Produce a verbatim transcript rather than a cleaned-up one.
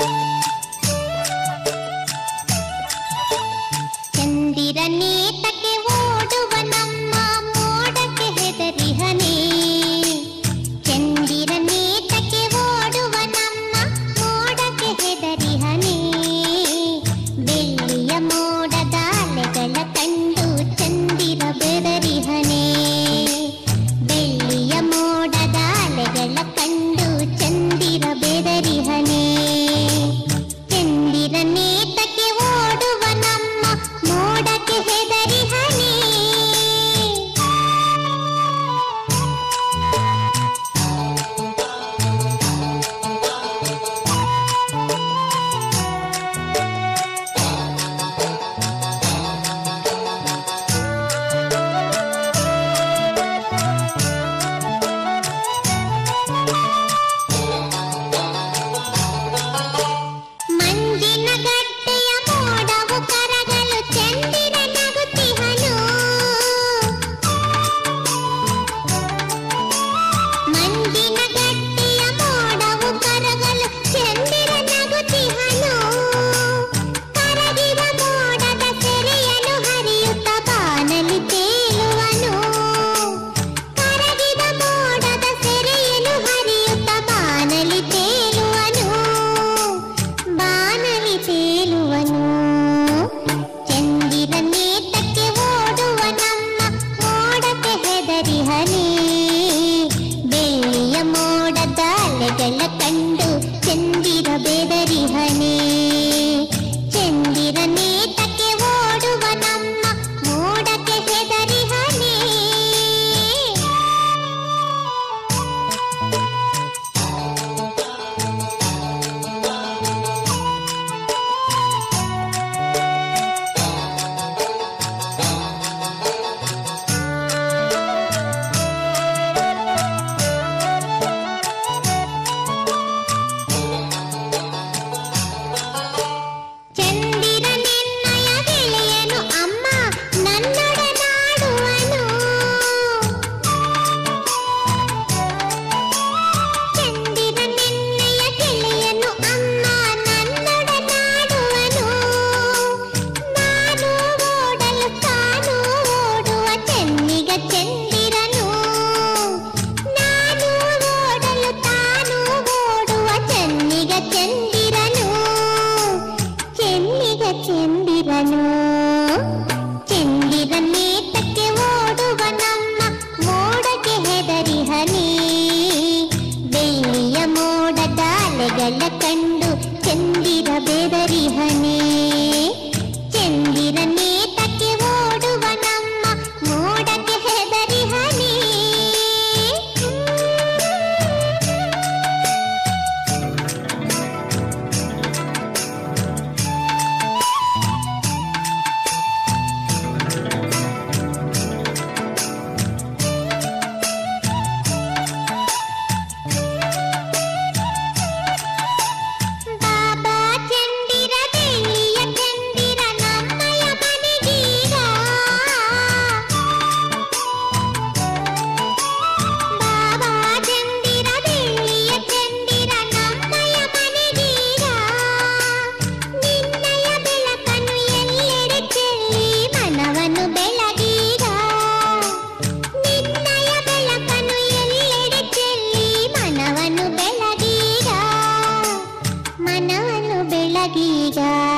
ಚಂದಿರನೇತಕ್ಕೆ ಓಡುವ ನಮ್ಮ ಮೋಡಕ್ಕೆ ಹೆದರಿಹನೇ. ಚಂದಿರನೇತಕ್ಕೆ ಓಡುವ ನಮ್ಮ ಮೋಡಕ್ಕೆ ಹೆದರಿಹನೇ. ಬೆಳ್ಳಿಯ ಮೋಡದ ಅಲೆಗಳ ಕಂಡು ಚಂದಿರ ಬೆದರಿಹನೇ. ಬೆಳ್ಳಿಯ ಮೋಡದ ಅಲೆಗಳ ಕಂಡು ಚಂದಿರ ಬೆದರಿಹನೇ. ಚಂದಿರನೇತಕ್ಕೆ ಓಡುವ ನಮ್ಮ ಮೋಡಕ್ಕೆ ಹೆದರಿಹನೇ. ಮಂಜಿನ ಗಡ್ಡೆಯ ಮೋಡವು ಕರಗಲು ಚಂದಿರ ನಗುತ್ತಿಹನು. ಮಂಜಿನ ಗಡ್ಡೆಯ ಮೋಡವು ಕರಗಲು ಚಂದಿರ ನಗುತ್ತಿಹನು. ಕರಗಿದ ಮೋಡದ ಸೆರೆಯಲು ಹರಿಯುತ್ತ ಬಾನಲಿ ತೇಲುವನು. ಕರಗಿದ ಮೋಡದ ಸೆರೆಯಲು ಹರಿಯುತ್ತ ಬಾನಲಿ ತೇಲುವನು. ಬಾನಲಿ ತೇಲುವನು. ಚಂದಿರನೇತಕ್ಕೆ ಓಡುವ ನಮ್ಮ ಮೋಡಕ್ಕೆ ಹೆದರಿಹನೇ. ಬೆಳ್ಳಿಯ ಮೋಡದ ಅಲೆಗಳ ಕಂಡು ಚಂದಿರ ಬೆದರಿಹನೇ. ಚಂದಿರನೇತಕ್ಕೆ ಓಡುವ ನಮ್ಮ ಮೋಡಕ್ಕೆ ಹೆದರಿಹನೇ. ಚಂದಿರನೆನ್ನಯ ಗೆಳೆಯನು ಅಮ್ಮ ನನ್ನೊಡನಾಡುವನು. ಚಂದಿರನೆನ್ನಯ ಗೆಳೆಯನು ಅಮ್ಮ ನನ್ನೊಡನಾಡುವನು. ನಾನು ಓಡಲು ತಾನು ಓಡುವ ಚೆನ್ನಿಗ ಚಂದಿರನು. ನಾನು ಓಡಲು ತಾನು ಓಡುವ ಚೆನ್ನಿಗ ಚಂದಿರನು. ಚೆನ್ನಿಗ ಚಂದಿರನು. ಚಂದಿರನೇತಕ್ಕೆ ಓಡುವ ನಮ್ಮ ಮೋಡಕ್ಕೆ ಹೆದರಿಹನೇ. ಬೆಳ್ಳಿಯ ಮೋಡದ ಅಲೆಗಳ ಕಂಡು ಚಂದಿರ ಬೆದರಿಹನೇ. ಚಂದಿರನೇತಕ್ಕೆ ಓಡುವ ನಮ್ಮ ಮೋಡಕ್ಕೆ ಹೆದರಿಹನೇ. ಬಾಬಾ ಚಂದಿರ ಬೆಳ್ಳಿಯ ಚಂದಿರ ನಮ್ಮಯ ಮನೆಗೀಗ. ಬಾಬಾ ಚಂದಿರ ಬೆಳ್ಳಿಯ ಚಂದಿರ ನಮ್ಮಯ ಮನೆಗೀಗ. ನಿನ್ನಯ ಬೆಳಕನ್ನು ಎಲ್ಲೆಡೆ ಚೆಲ್ಲಿ ಮನವನ್ನು ಬೆಳಗೀಗ. ನಿನ್ನಯ ಬೆಳಕನ್ನು ಎಲ್ಲೆಡೆ ಚೆಲ್ಲಿ ಮನವನ್ನು ಬೆಳಗೀಗ. ಮನವನ್ನು ಬೆಳಗೀಗ.